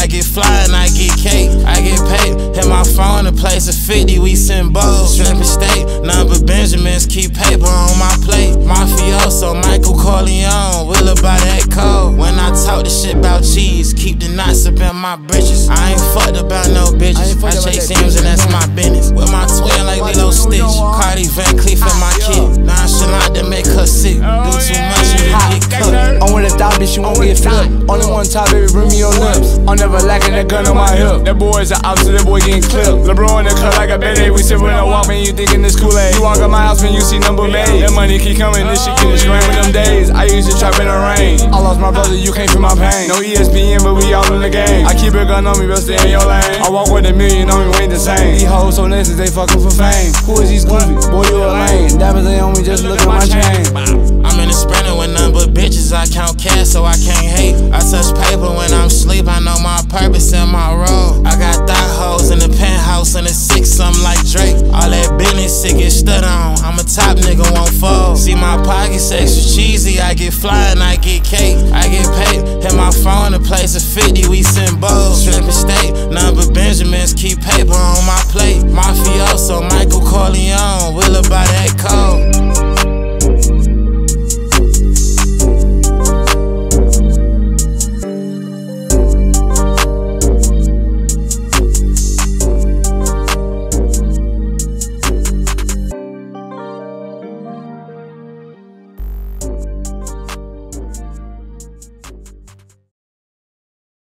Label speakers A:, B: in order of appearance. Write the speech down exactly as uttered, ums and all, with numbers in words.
A: I get fly and I get cake. I get paid, hit my phone, the place of fifty, we send bows. Shrimp and steak, none but Benjamins, keep paper on my plate. Mafioso, Michael Corleone, will about that code. When I talk the shit about cheese, keep the knots up in my britches. I ain't fucked about no bitches, I, I chase M's and that's my business. With my twin like Lilo Stitch, Cardi Van Cleef and my kid. Nonchalant to make her sick, do too much and you get cooked.
B: I'm with a thought, bitch, you won't get flipped. Only one top, baby, bring me your lips. I'm never lacking that gun on my hip. That boy is an opposite, that boy getting clipped. LeBron in the cut like a bad We sit when I walk, man, you thinking this Kool-Aid. You walk out my house, man, you see number made. That money keep coming, this shit getting strained. Them days, I used to trap in the rain. I lost my brother, you can't feel my pain. No E S P N, but we all in the game. I keep a gun on me, but stay in your lane. I walk with a million on me, we ain't the same. These hoes so nasty, they fucking for fame. Who is these goofy? Boy, you a lame. Diamonds they on me, just look at my chain.
A: I'm in a sprinter with none but bitches, I count cash so I can't hate. I touch paper when I'm asleep, I know my purpose and my role. I got thigh hoes in the penthouse and a six, something like Drake. All that business, it get stood on. I'm a top nigga, won't fold. See my pockets extra cheesy, I get fly and I get cake. I get paid, hit my phone, the place of fifty, we send